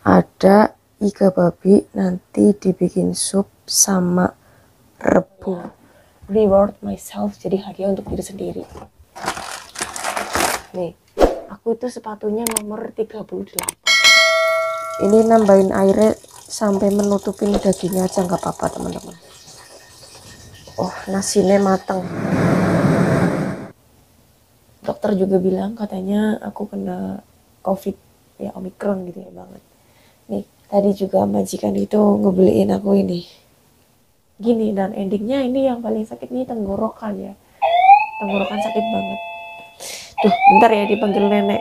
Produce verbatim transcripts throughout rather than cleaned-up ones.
Ada iga babi, nanti dibikin sup sama rebung. Reward myself, jadi hadiah untuk diri sendiri. Nih, aku itu sepatunya nomor tiga puluh delapan. Ini nambahin airnya sampai menutupin dagingnya aja nggak apa-apa teman-teman. Oh, nasinya mateng. Dokter juga bilang katanya aku kena covid ya, omikron gitu ya banget. Nih, tadi juga majikan itu ngebeliin aku ini gini, dan endingnya ini yang paling sakit nih tenggorokan ya. Tenggorokan sakit banget. Tuh, bentar ya dipanggil nenek.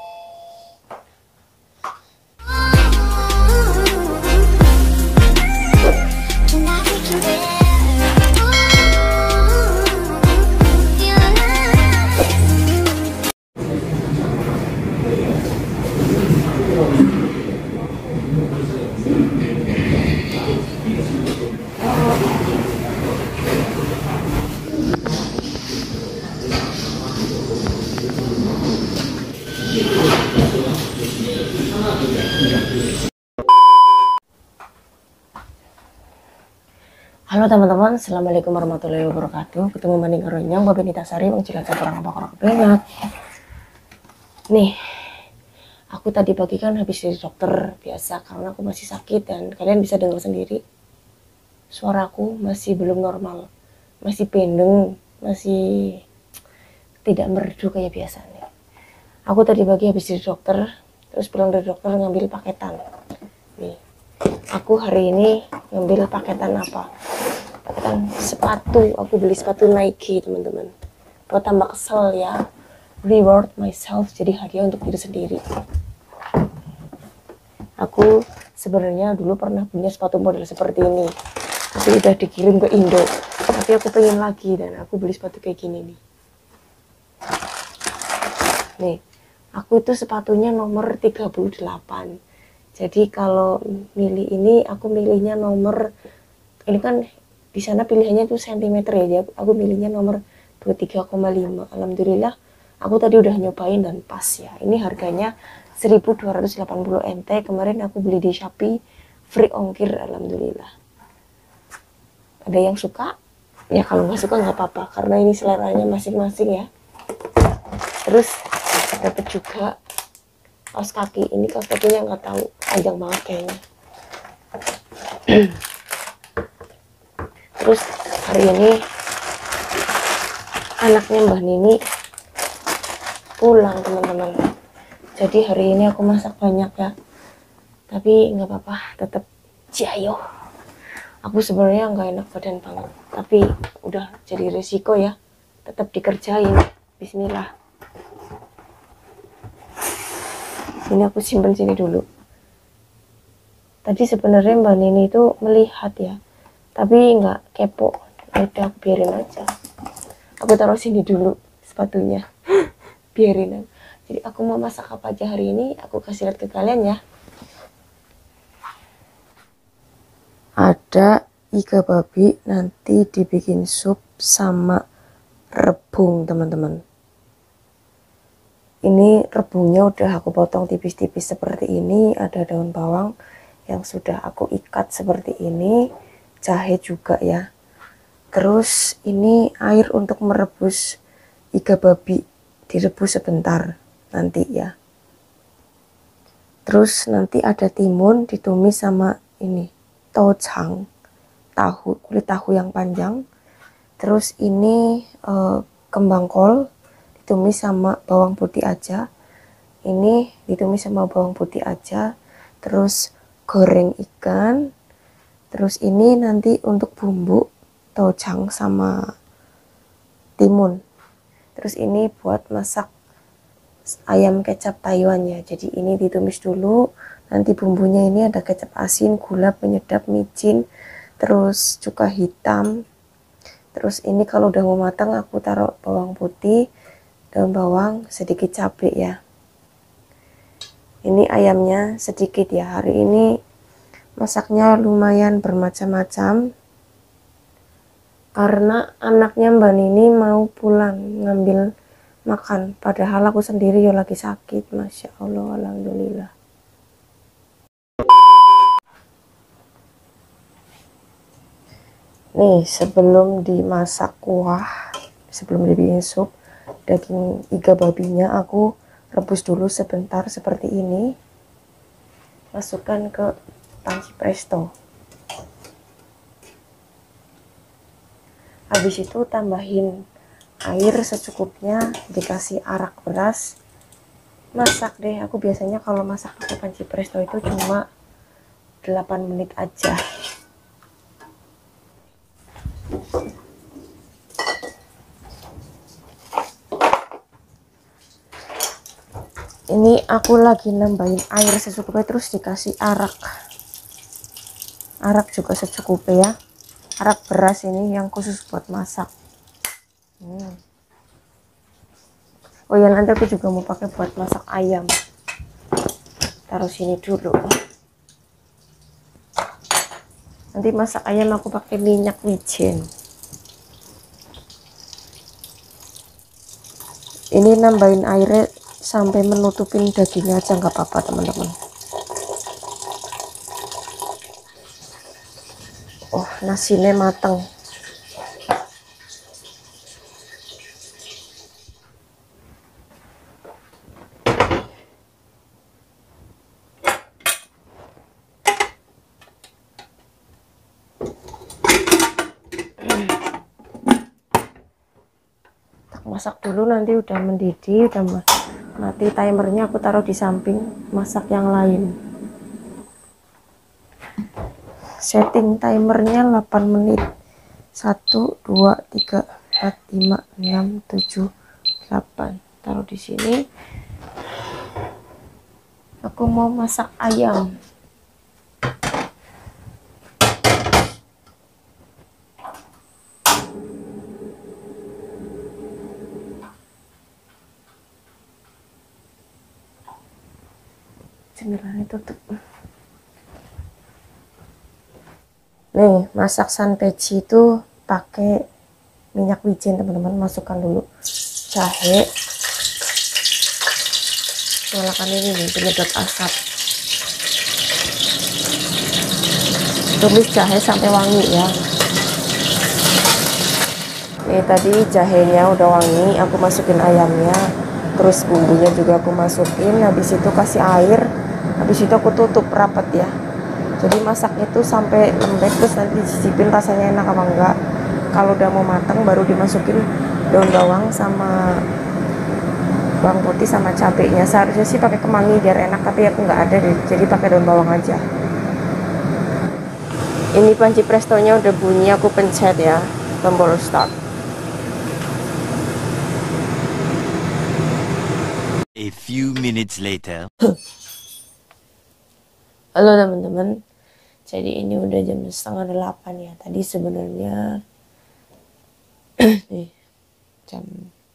Halo teman-teman, assalamualaikum warahmatullahi wabarakatuh. Ketemu maning karonyang babe Nita Sari wong Cilacap orang apa orang kepengat. Nih, aku tadi pagi kan habis dari dokter biasa karena aku masih sakit, dan kalian bisa dengar sendiri suaraku masih belum normal, masih pendeng, masih tidak merdu kayak biasanya. Aku tadi pagi habis dari dokter, terus pulang dari dokter ngambil paketan. Nih, aku hari ini ngambil paketan apa? Paketan sepatu. Aku beli sepatu Nike teman-teman. Buat tambah kesel ya. Reward myself, jadi hadiah untuk diri sendiri. Aku sebenarnya dulu pernah punya sepatu model seperti ini, tapi udah dikirim ke Indo. Tapi aku pengen lagi dan aku beli sepatu kayak gini nih. Nih, aku itu sepatunya nomor tiga puluh delapan. Jadi kalau milih ini aku milihnya nomor, ini kan di sana pilihannya tuh sentimeter ya, jadi aku milihnya nomor dua puluh tiga koma lima. Alhamdulillah aku tadi udah nyobain dan pas ya. Ini harganya seribu dua ratus delapan puluh N T. Kemarin aku beli di Shopee, free ongkir, alhamdulillah. Ada yang suka? Ya kalau nggak suka nggak apa-apa, karena ini seleranya masing-masing ya. Terus dapat juga kaos kaki. Ini kaos kakinya nggak tahu, panjang banget kayaknya. Terus hari ini anaknya Mbah Nini pulang teman-teman. Jadi hari ini aku masak banyak ya. Tapi nggak apa-apa, tetap jayo. Aku sebenarnya nggak enak badan banget, tapi udah jadi resiko ya. Tetap dikerjain. Bismillah. Ini aku simpen sini dulu. Tadi sebenarnya Mbak Nini itu melihat ya, tapi nggak kepo. Udah aku biarin aja. Aku taruh sini dulu sepatunya. Biarin aja. Jadi aku mau masak apa aja hari ini, aku kasih lihat ke kalian ya. Ada iga babi, nanti dibikin sup sama rebung teman-teman. Ini rebungnya udah aku potong tipis-tipis seperti ini. Ada daun bawang yang sudah aku ikat seperti ini, jahe juga ya. Terus ini air untuk merebus iga babi, direbus sebentar nanti ya. Terus nanti ada timun ditumis sama ini tochang, tahu, kulit tahu yang panjang. Terus ini eh, kembang kol ditumis sama bawang putih aja. Ini ditumis sama bawang putih aja. Terus goreng ikan. Terus ini nanti untuk bumbu tochang sama timun. Terus ini buat masak ayam kecap Taiwan ya. Jadi ini ditumis dulu. Nanti bumbunya ini ada kecap asin, gula, penyedap, micin, terus cuka hitam. Terus ini kalau udah mau matang aku taruh bawang putih, daun bawang, sedikit cabai ya. Ini ayamnya sedikit ya. Hari ini masaknya lumayan bermacam-macam karena anaknya Mbak Nini mau pulang ngambil makan, padahal aku sendiri ya lagi sakit. Masya Allah, alhamdulillah. Nih, sebelum dimasak kuah, sebelum dibikin sup, daging iga babinya aku rebus dulu sebentar seperti ini. Masukkan ke panci presto. Habis itu tambahin air secukupnya, dikasih arak beras. Masak deh, aku biasanya kalau masak pakai panci presto itu cuma delapan menit aja. Ini aku lagi nambahin air secukupnya, terus dikasih arak. Arak juga secukupnya ya. Arak beras ini yang khusus buat masak. Hmm. Oh ya, nanti aku juga mau pakai buat masak ayam. Taruh sini dulu. Nanti masak ayam aku pakai minyak wijen. Ini nambahin airnya sampai menutupin dagingnya aja nggak apa-apa teman-teman. Oh, nasinya mateng. Masak dulu, nanti udah mendidih, udah mati timernya, aku taruh di samping, masak yang lain. Setting timernya delapan menit. Satu, dua, tiga, empat, lima, enam, tujuh, delapan. Taruh di sini. Aku mau masak ayam. Jendelanya tutup. Nih, masak sanpeci itu pakai minyak wijen teman-teman. Masukkan dulu jahe, nyalakan ini nih penyedot asap, tumis jahe sampai wangi ya. Nih tadi jahenya udah wangi, aku masukin ayamnya, terus bumbunya juga aku masukin. Habis itu kasih air, habis itu aku tutup rapat ya. Jadi masak itu sampai lembek, terus nanti dicicipin rasanya enak apa enggak. Kalau udah mau matang baru dimasukin daun bawang sama bawang putih sama cabenya. Seharusnya sih pakai kemangi biar enak, tapi aku nggak ada deh, jadi pakai daun bawang aja. Ini panci prestonya udah bunyi, aku pencet ya tombol start. A few minutes later. Halo teman-teman, jadi ini udah jam setengah delapan ya. Tadi sebenarnya nih jam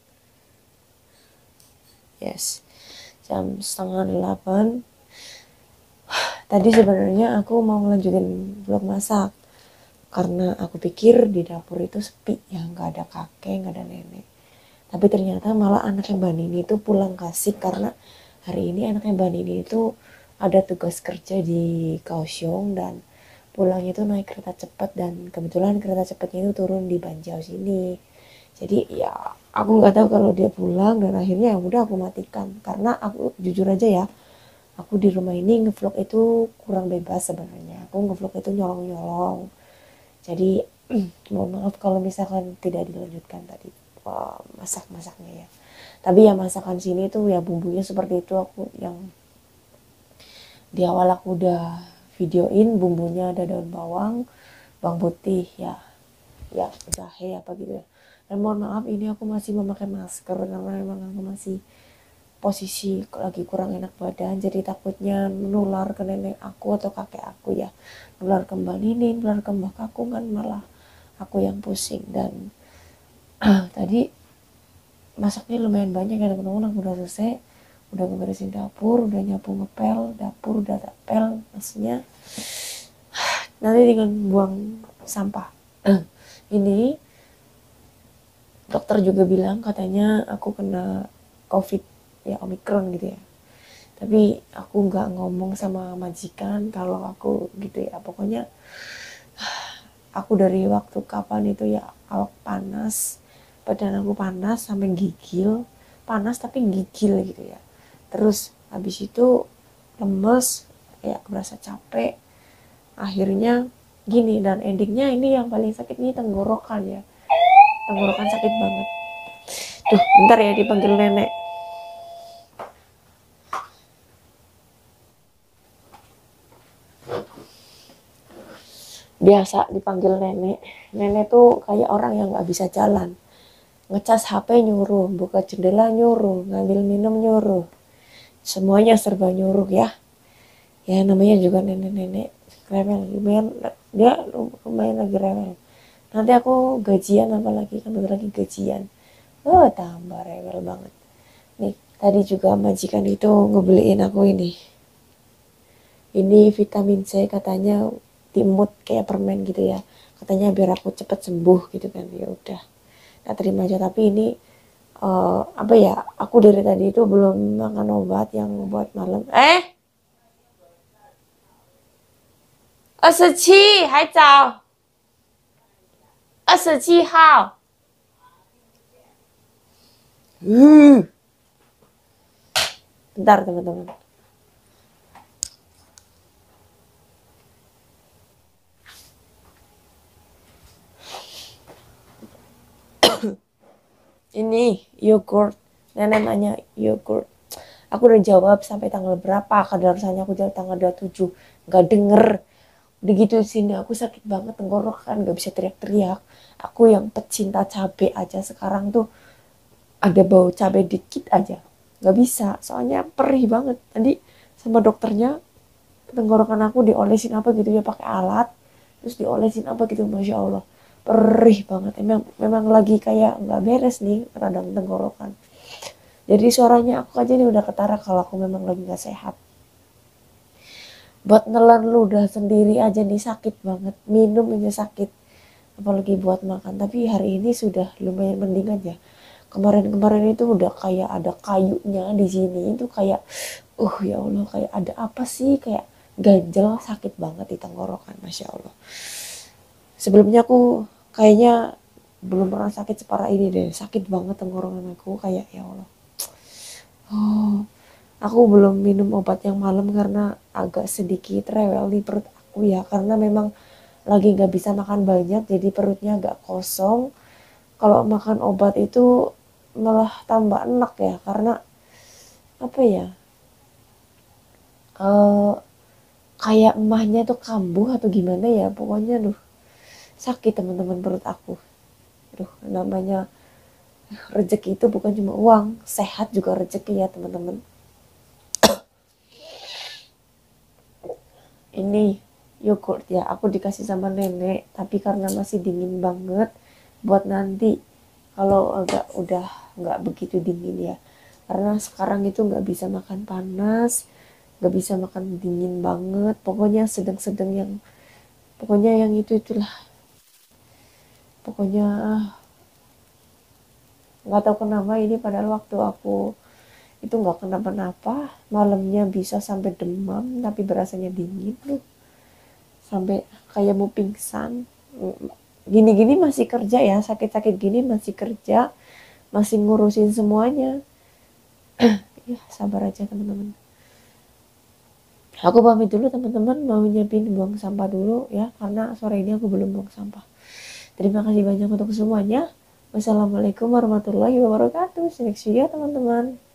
yes jam setengah delapan. Tadi sebenarnya aku mau ngelanjutin vlog masak karena aku pikir di dapur itu sepi ya, nggak ada kakek, nggak ada nenek. Tapi ternyata malah anaknya Mbak Nini itu pulang kasih, karena hari ini anaknya Mbak Nini itu ada tugas kerja di Kaohsiung dan pulangnya itu naik kereta cepat, dan kebetulan kereta cepatnya itu turun di Banjau sini. Jadi ya aku nggak tahu kalau dia pulang, dan akhirnya ya udah aku matikan, karena aku jujur aja ya, aku di rumah ini ngevlog itu kurang bebas sebenarnya. Aku ngevlog itu nyolong-nyolong. Jadi mohon maaf kalau misalkan tidak dilanjutkan tadi masak-masaknya ya. Tapi ya masakan sini tuh ya bumbunya seperti itu. Aku yang di awal aku udah videoin, bumbunya ada daun bawang, bawang putih ya, ya jahe apa gitu ya. Dan mohon maaf ini aku masih memakai masker karena memang aku masih posisi lagi kurang enak badan, jadi takutnya menular ke nenek aku atau kakek aku ya, nular ke Mbak Nini, nular ke Mbak Kakung, kan malah aku yang pusing. Dan tadi masaknya lumayan banyak ya teman-teman. Aku udah selesai, udah ngeberesin dapur, udah nyapu ngepel dapur, udah tapel maksudnya. Nanti tinggal buang sampah. Ini dokter juga bilang katanya aku kena covid ya, omikron gitu ya. Tapi aku nggak ngomong sama majikan kalau aku gitu ya. Pokoknya aku dari waktu kapan itu ya awak panas, badan aku panas sampai gigil, panas tapi gigil gitu ya. Terus habis itu lemes, ya berasa capek. Akhirnya gini, dan endingnya ini yang paling sakit nih tenggorokan ya. Tenggorokan sakit banget. Duh, bentar ya dipanggil nenek. Biasa dipanggil nenek. Nenek tuh kayak orang yang gak bisa jalan. Ngecas H P nyuruh, buka jendela nyuruh, ngambil minum nyuruh. Semuanya serba nyuruh ya. Ya namanya juga nenek-nenek rewel. Lumayan, dia lumayan lagi rewel. Nanti aku gajian apalagi, kan bentar lagi gajian. Oh tambah rewel banget. Nih tadi juga majikan itu ngebeliin aku ini. Ini vitamin C katanya timut kayak permen gitu ya, katanya biar aku cepet sembuh gitu kan. Ya udah, tak terima aja. Tapi ini uh, apa ya, aku dari tadi itu belum makan obat yang buat malam. Eh, 二十七还早，二十七号。Hmm. Bentar teman-teman. Ini yogurt, nenek nanya yogurt. Aku udah jawab sampai tanggal berapa, kadaluarsanya aku jawab tanggal dua puluh tujuh. Gak denger. Udah gitu sini aku sakit banget tenggorokan, gak bisa teriak-teriak. Aku yang pecinta cabai aja sekarang tuh ada bau cabai dikit aja gak bisa, soalnya perih banget. Tadi sama dokternya tenggorokan aku diolesin apa gitu ya, pakai alat, terus diolesin apa gitu, masya Allah perih banget. Emang memang lagi kayak nggak beres nih radang tenggorokan. Jadi suaranya aku aja nih udah ketara kalau aku memang lagi nggak sehat. Buat nelan ludah sendiri aja nih sakit banget, minum aja sakit, apalagi buat makan. Tapi hari ini sudah lumayan mendingan ya. Kemarin-kemarin itu udah kayak ada kayunya di sini, itu kayak uh ya Allah, kayak ada apa sih, kayak ganjel, sakit banget di tenggorokan, masya Allah. Sebelumnya aku kayaknya belum pernah sakit separah ini deh, sakit banget tenggorokan aku, kayak ya Allah. Oh, aku belum minum obat yang malam karena agak sedikit rewel di perut aku ya, karena memang lagi nggak bisa makan banyak, jadi perutnya agak kosong. Kalau makan obat itu malah tambah enak ya, karena apa ya, uh, kayak emahnya tuh kambuh atau gimana ya, pokoknya duh sakit teman-teman perut aku. Duh, namanya rezeki itu bukan cuma uang, sehat juga rezeki ya teman-teman. Ini yogurt ya, aku dikasih sama nenek, tapi karena masih dingin banget, buat nanti kalau agak udah nggak begitu dingin ya, karena sekarang itu nggak bisa makan panas, nggak bisa makan dingin banget, pokoknya sedang-sedang, yang pokoknya yang itu itulah, pokoknya nggak tahu kenapa ini padahal waktu aku itu nggak kenapa-napa, malamnya bisa sampai demam tapi berasanya dingin tuh, sampai kayak mau pingsan. Gini-gini masih kerja ya, sakit-sakit gini masih kerja, masih ngurusin semuanya. Ya sabar aja teman-teman. Aku pamit dulu teman-teman, mau nyiapin buang sampah dulu ya, karena sore ini aku belum buang sampah. Terima kasih banyak untuk semuanya. Wassalamualaikum warahmatullahi wabarakatuh. See you next video teman-teman.